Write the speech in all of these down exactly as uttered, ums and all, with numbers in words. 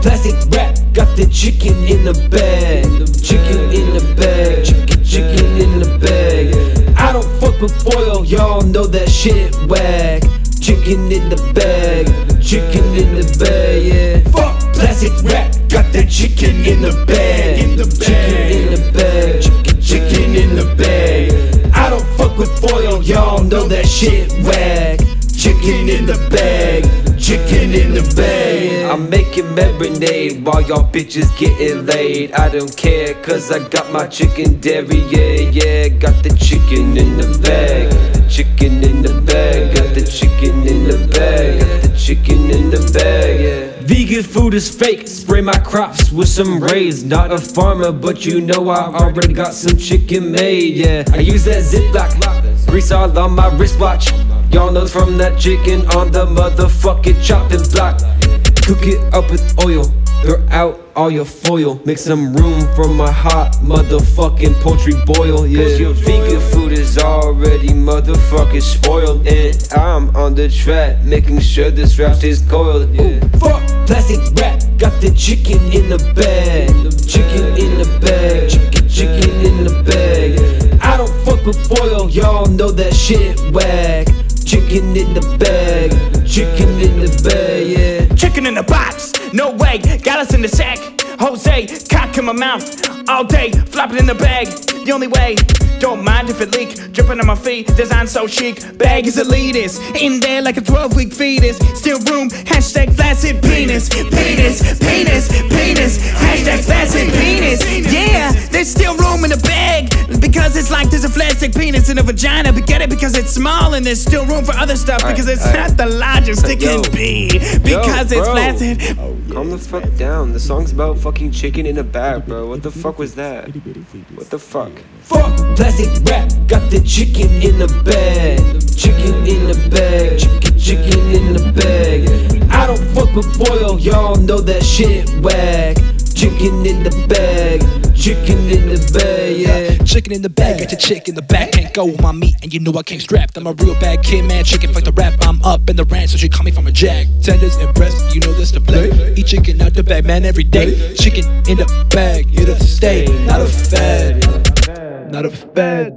plastic wrap, got the chicken in the bag. Chicken in the bag, chicken, chicken in the bag. I don't fuck with foil, y'all know that shit whack. Chicken in the bag, chicken in the bag, yeah. Fuck plastic wrap, got that chicken in the bag. Chicken in the bag, chicken, chicken in the bag. I don't fuck with foil, y'all know that shit whack. Chicken in the bag, chicken in the bag, yeah. I'm making marinade while y'all bitches getting laid. I don't care, cause I got my chicken dairy, yeah, yeah. Got the chicken in the bag, chicken in the bag. Got the chicken in the bag, got the chicken in the bag, yeah. Vegan food is fake, spray my crops with some rays. Not a farmer, but you know I already got some chicken made, yeah. I use that Ziploc, grease all on my wristwatch. Y'all know from that chicken on the motherfucking chopping block. Cook it up with oil, throw out all your foil. Make some room for my hot motherfucking poultry boil, yeah. Cause your vegan food is already motherfucking spoiled, and I'm on the track, making sure this rap stays coiled, yeah. Ooh, fuck plastic wrap, got the chicken in the bag. Chicken in the bag, chicken, chicken in the bag. I don't fuck with foil, y'all know that shit whack. Chicken in the bag, chicken in the bag, yeah. Chicken in the box, no way, got us in the sack. Jose, cock in my mouth, all day, flop it in the bag. The only way, don't mind if it leak. Dripping on my feet, design so chic. Bag is elitist, in there like a twelve week fetus. Still room, hashtag flaccid penis. Penis, penis, penis, hashtag flaccid penis. Yeah, there's still room in the bag. Because it's like there's a plastic penis in a vagina. But get it because it's small and there's still room for other stuff. Because it's not the largest it can be. Because it's flaccid. Calm the fuck down. The song's about fucking chicken in a bag, bro. What the fuck was that? What the fuck? Fuck plastic wrap, got the chicken in the bag. Chicken in the bag, chicken, chicken in the bag. I don't fuck with foil, y'all know that shit whack. Chicken in the bag, chicken in the bag, yeah. Chicken in the bag, got your chick in the back. Can't go with my meat, and you know I came strapped. I'm a real bad kid, man. Chicken, fuck the rap. I'm up in the ranch, so she call me from a jack. Tenders and breasts, you know this to play. Eat chicken out the bag, man, every day. Chicken in the bag, here to stay. Not a fad, not a fad.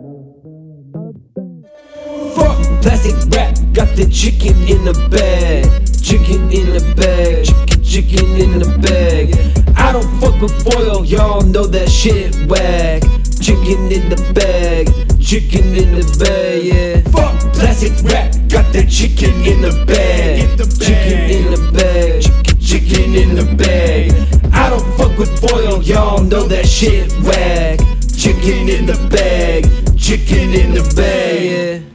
Fuck plastic wrap, got the chicken in the bag. Chicken in the bag, chicken, chicken in the bag. I don't fuck with foil, y'all know that shit whack. Chicken in the bag, chicken in the bag, yeah. Fuck plastic wrap, got the chicken in the bag. Chicken in the bag, chicken, chicken in the bag. I don't fuck with foil, y'all know that shit whack. Chicken in the bag, chicken in the bag, yeah.